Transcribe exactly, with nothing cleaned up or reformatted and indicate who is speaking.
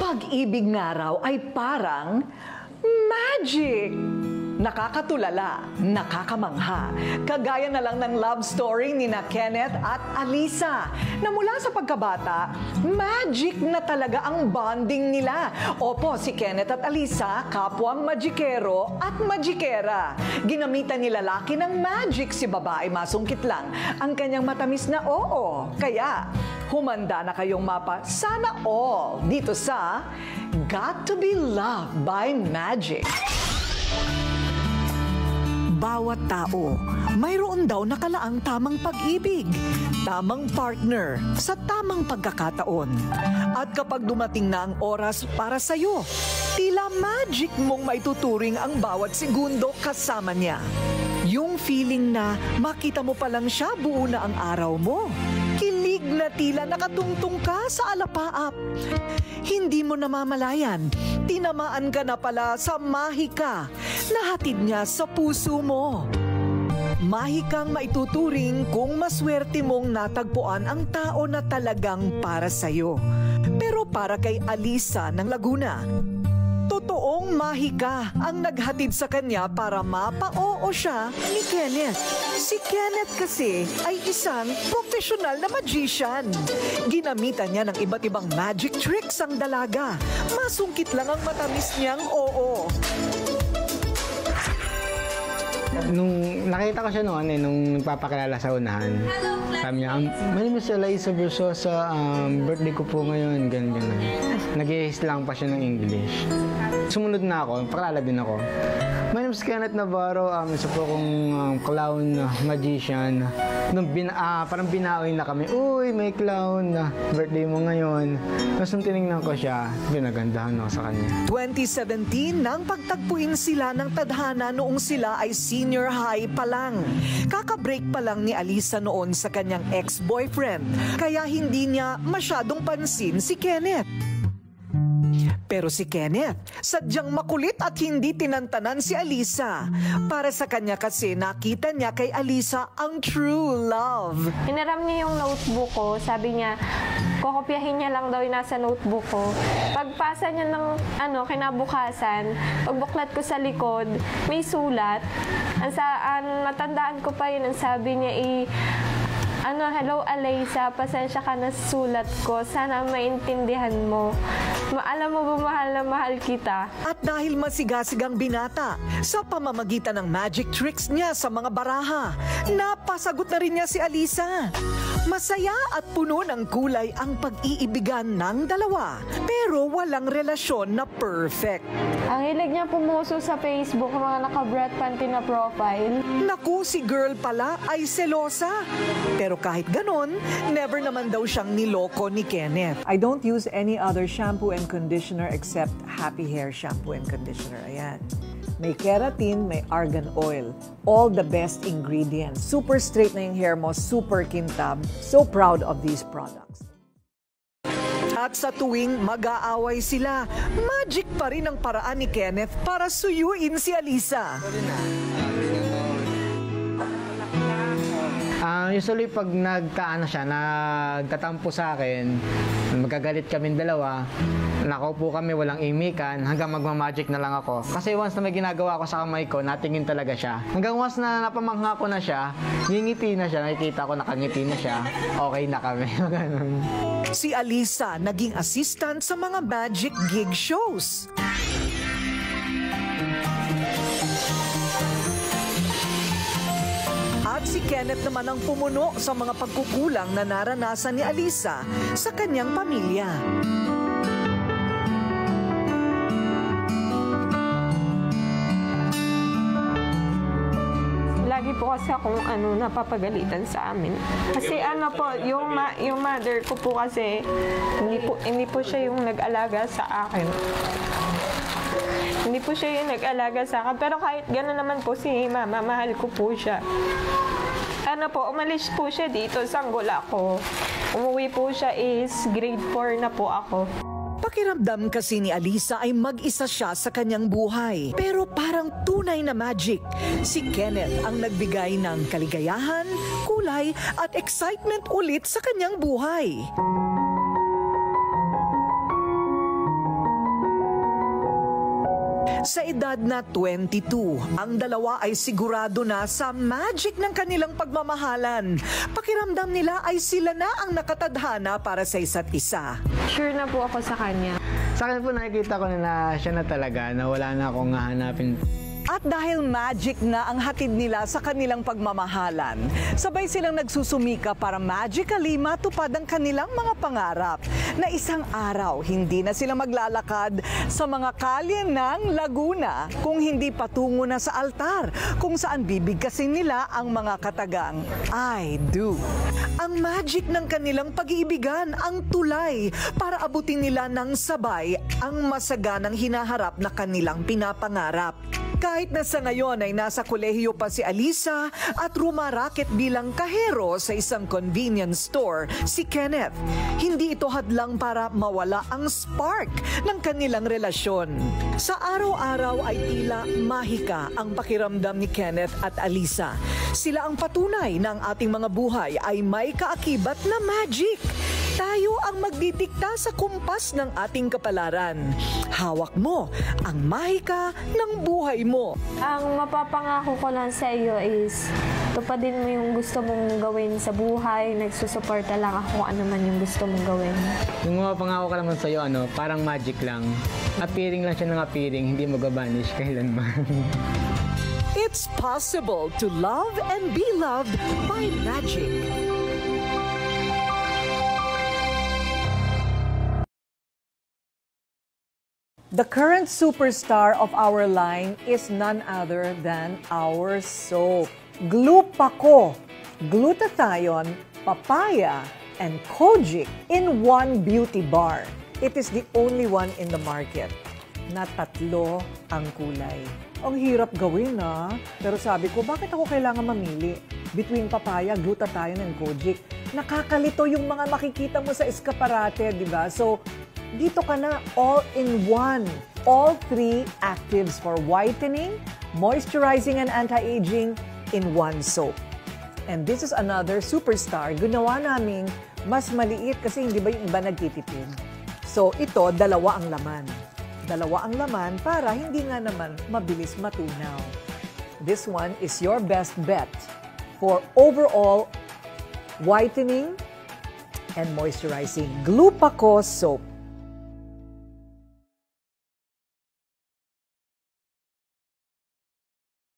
Speaker 1: pag-ibig nga raw ay parang magic. Nakakatulala, nakakamangha. Kagaya na lang ng love story ni na Kenneth at Alisa na mula sa pagkabata, magic na talaga ang bonding nila. Opo, si Kenneth at Alisa, kapwang magikero at magikera. Ginamitan ni lalaki ng magic, si babae masungkit lang ang kanyang matamis na oo. Kaya, humanda na kayong mapa sana all dito sa Got to be Loved by Magic. Bawat tao, mayroon daw nakalaang tamang pag-ibig, tamang partner, sa tamang pagkakataon. At kapag dumating na ang oras para sa'yo, tila magic mong maituturing ang bawat segundo kasama niya. Yung feeling na makita mo pa lang siya, buo na ang araw mo. Kilig na tila nakatungtong ka sa alapaap. Hindi mo namamalayan, tinamaan ka na pala sa mahika na hatid niya sa puso mo. Mahikang maituturing kung maswerte mong natagpuan ang tao na talagang para sa'yo. Pero para kay Alisa ng Laguna, totoong mahika ang naghatid sa kanya para mapa-oo siya ni Kenneth. Si Kenneth kasi ay isang professional na magician. Ginamitan niya ng iba't ibang magic tricks ang dalaga. Masungkit lang ang matamis niyang oo.
Speaker 2: Nung nakita ko siya noon, eh, nung nagpapakilala sa unahan, sabi niya, my name is Eliza Versosa, um, birthday ko po ngayon, ganun, ganun. Nag-i-his lang pa siya ng English. Sumunod na ako, pakilala din ako. My name is Kenneth Navarro, um, isa po akong um, clown uh, magician. Nung bin, uh, parang binaoy na kami, uy, may clown, uh, birthday mo ngayon. Tapos nung tinignan ko siya, pinagandahan ako sa kanya.
Speaker 1: twenty seventeen, nang pagtagpuin sila ng tadhana noong sila ay senior high pa lang. Kakabreak pa lang ni Alisa noon sa kanyang ex-boyfriend, kaya hindi niya masyadong pansin si Kenneth. Pero si Kenneth, sadyang makulit at hindi tinantanan si Alisa. Para sa kanya kasi nakita niya kay Alisa ang true love.
Speaker 3: Hinaram niya yung notebook ko, sabi niya, kokopyahin niya lang daw yung nasa notebook ko. Pagpasa niya ng ano, kinabukasan, pagbuklat ko sa likod, may sulat. Ang saan, matandaan ko pa yun, ang sabi niya i... Ano, hello Alisa, pasensya ka na sulat ko. Sana maintindihan mo. Maalam mo ba mahal na mahal kita?
Speaker 1: At dahil masigasigang binata, sa pamamagitan ng magic tricks niya sa mga baraha, napasagot na rin niya si Alisa. Masaya at puno ng kulay ang pag-iibigan ng dalawa, pero walang relasyon na perfect.
Speaker 3: Ang hilig niya pumuso sa Facebook, mga naka-brat panty na profile.
Speaker 1: Naku, si girl pala ay selosa. Pero kahit ganon, never naman daw siyang niloko ni Kenneth.
Speaker 4: I don't use any other shampoo and conditioner except Happy Hair shampoo and conditioner. Ayan. May keratin, may argan oil. All the best ingredients. Super straight na yung hair mo, super kintab. So proud of these products.
Speaker 1: At sa tuwing mag-aaway sila, magic pa rin ang paraan ni Kenneth para suyuin si Alisa.
Speaker 2: Uh, usually pag nagtaano siya, nagtatampo sa akin, magagalit kaming dalawa, nakaupo kami, walang imikan, hanggang magmamagic na lang ako. Kasi once na may ginagawa ko sa kamay ko, natingin talaga siya. Hanggang once na napamangha ko na siya, ngingiti na siya, nakikita ko nakangiti na siya, okay na kami.
Speaker 1: Si Alisa naging assistant sa mga magic gig shows. At si Kenneth naman ang pumuno sa mga pagkukulang na naranasan ni Alisa sa kanyang pamilya.
Speaker 3: Lagi po kasi akong ano, napapagalitan sa amin. Kasi ano po, yung, ma yung mother ko po kasi, hindi po, hindi po siya yung nag-alaga sa akin. Hindi po siya yung nag-alaga sa akin. Pero kahit gano'n naman po si mama, mahal ko po siya. Ano po, umalis po siya dito, sanggol ako. Umuwi po siya is grade four na po ako.
Speaker 1: Pakiramdam kasi ni Alisa ay mag-isa siya sa kanyang buhay. Pero parang tunay na magic. Si Kenneth ang nagbigay ng kaligayahan, kulay at excitement ulit sa kanyang buhay. Sa edad na twenty-two, ang dalawa ay sigurado na sa magic ng kanilang pagmamahalan. Pakiramdam nila ay sila na ang nakatadhana para sa isa't isa.
Speaker 3: Sure na po ako sa kanya.
Speaker 2: Sa akin po nakikita ko na, na siya na talaga, na wala na akong hahanapin.
Speaker 4: At dahil magic na ang hatid nila sa kanilang pagmamahalan, sabay silang nagsusumika para magically matupad ang kanilang mga pangarap na isang araw hindi na sila maglalakad sa mga kalye ng Laguna kung hindi patungo na sa altar kung saan bibigkasin nila ang mga katagang I do. Ang magic ng kanilang pag-iibigan ang tulay para abutin nila ng sabay ang masaganang hinaharap na kanilang pinapangarap. Kahit na sa ngayon ay nasa kolehiyo pa si Alisa at rumaraket bilang kahero sa isang convenience store, si Kenneth, hindi ito hadlang para mawala ang spark ng kanilang relasyon. Sa araw-araw ay tila mahika ang pakiramdam ni Kenneth at Alisa. Sila ang patunay na ang ating mga buhay ay may kaakibat na magic. Tayo ang magdidikta sa kumpas ng ating kapalaran. Hawak mo ang mahika ng buhay mo.
Speaker 3: Ang mapapangako ko lang sa iyo is tupadin mo yung gusto mong gawin sa buhay. Nagsusuporta lang ako ano man yung gusto mong gawin.
Speaker 2: Yung mga pangako ka naman sa'yo, ano, parang magic lang. Appearing lang siya ng appearing, hindi mag-vanish kailanman.
Speaker 1: It's possible to love and be loved by magic.
Speaker 4: The current superstar of our line is none other than our soap. Glupaco, glutathione, papaya, and kojic in one beauty bar. It is the only one in the market na tatlo ang kulay. Ang hirap gawin na, pero sabi ko, bakit ako kailangan mamili between papaya, glutathione, and kojic? Nakakalito yung mga makikita mo sa eskaparate, di ba? So, dito ka na all in one. All three actives for whitening, moisturizing, and anti-aging in one soap. And this is another superstar. Ginawa naming mas maliit kasi hindi ba yung iba nagtitipid. So ito, dalawa ang laman. Dalawa ang laman para hindi nga naman mabilis matunaw. This one is your best bet for overall whitening and moisturizing. Glupaco soap.